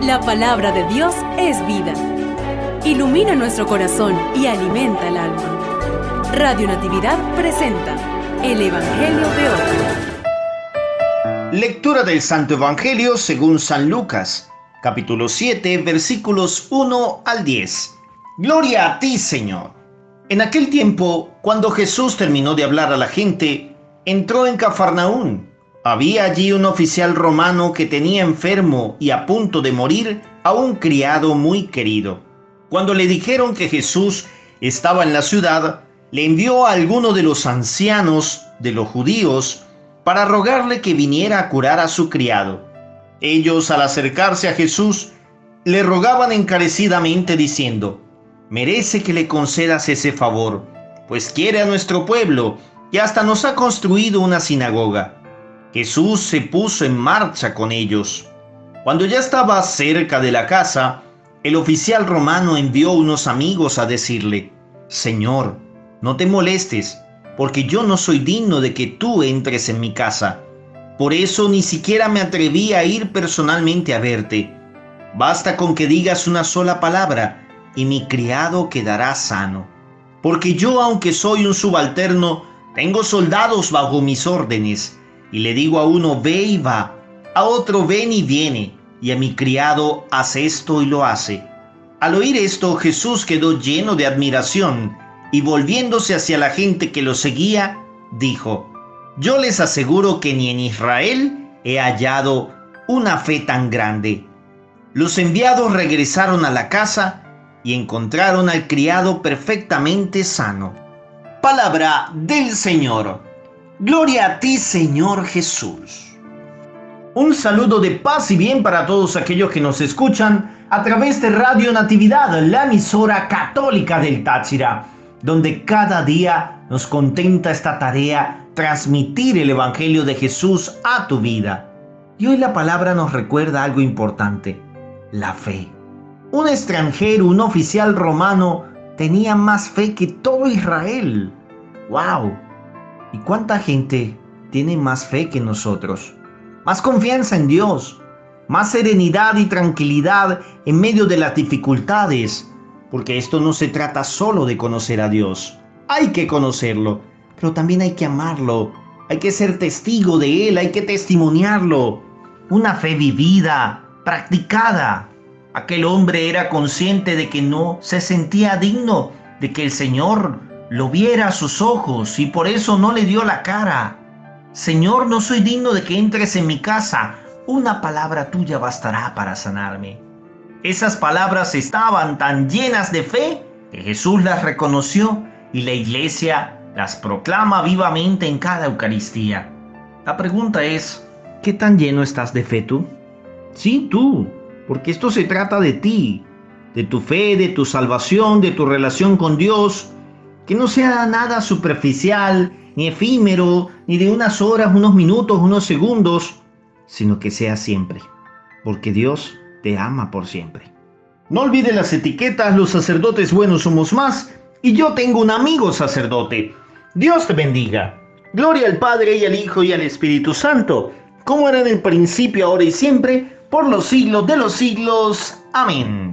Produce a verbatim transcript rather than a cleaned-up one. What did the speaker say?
La palabra de Dios es vida. Ilumina nuestro corazón y alimenta el alma. Radio Natividad presenta el Evangelio de hoy. Lectura del Santo Evangelio según San Lucas, capítulo siete, versículos uno al diez. Gloria a ti, Señor. En aquel tiempo, cuando Jesús terminó de hablar a la gente, entró en Cafarnaún. Había allí un oficial romano que tenía enfermo y a punto de morir a un criado muy querido. Cuando le dijeron que Jesús estaba en la ciudad, le envió a alguno de los ancianos de los judíos para rogarle que viniera a curar a su criado. Ellos, al acercarse a Jesús, le rogaban encarecidamente diciendo: «Merece que le concedas ese favor, pues quiere a nuestro pueblo y hasta nos ha construido una sinagoga». Jesús se puso en marcha con ellos. Cuando ya estaba cerca de la casa, el oficial romano envió unos amigos a decirle: «Señor, no te molestes, porque yo no soy digno de que tú entres en mi casa. Por eso ni siquiera me atreví a ir personalmente a verte. Basta con que digas una sola palabra y mi criado quedará sano. Porque yo, aunque soy un subalterno, tengo soldados bajo mis órdenes, y le digo a uno ve y va, a otro ven y viene, y a mi criado haz esto y lo hace». Al oír esto, Jesús quedó lleno de admiración, y volviéndose hacia la gente que lo seguía, dijo: «Yo les aseguro que ni en Israel he hallado una fe tan grande». Los enviados regresaron a la casa y encontraron al criado perfectamente sano. Palabra del Señor. Gloria a ti, Señor Jesús. Un saludo de paz y bien para todos aquellos que nos escuchan a través de Radio Natividad, la emisora católica del Táchira, donde cada día nos contenta esta tarea, transmitir el Evangelio de Jesús a tu vida. Y hoy la palabra nos recuerda algo importante: la fe. Un extranjero, un oficial romano, tenía más fe que todo Israel. ¡Wow! ¿Y cuánta gente tiene más fe que nosotros? Más confianza en Dios, más serenidad y tranquilidad en medio de las dificultades, porque esto no se trata solo de conocer a Dios. Hay que conocerlo, pero también hay que amarlo, hay que ser testigo de Él, hay que testimoniarlo. Una fe vivida, practicada. Aquel hombre era consciente de que no se sentía digno de que el Señor lo viera a sus ojos y por eso no le dio la cara. «Señor, no soy digno de que entres en mi casa. Una palabra tuya bastará para sanarme». Esas palabras estaban tan llenas de fe que Jesús las reconoció y la iglesia las proclama vivamente en cada Eucaristía. La pregunta es: ¿qué tan lleno estás de fe tú? Sí, tú, porque esto se trata de ti, de tu fe, de tu salvación, de tu relación con Dios. Que no sea nada superficial, ni efímero, ni de unas horas, unos minutos, unos segundos, sino que sea siempre, porque Dios te ama por siempre. No olvides las etiquetas: los sacerdotes buenos somos más, y yo tengo un amigo sacerdote. Dios te bendiga. Gloria al Padre, y al Hijo, y al Espíritu Santo, como era en el principio, ahora y siempre, por los siglos de los siglos. Amén.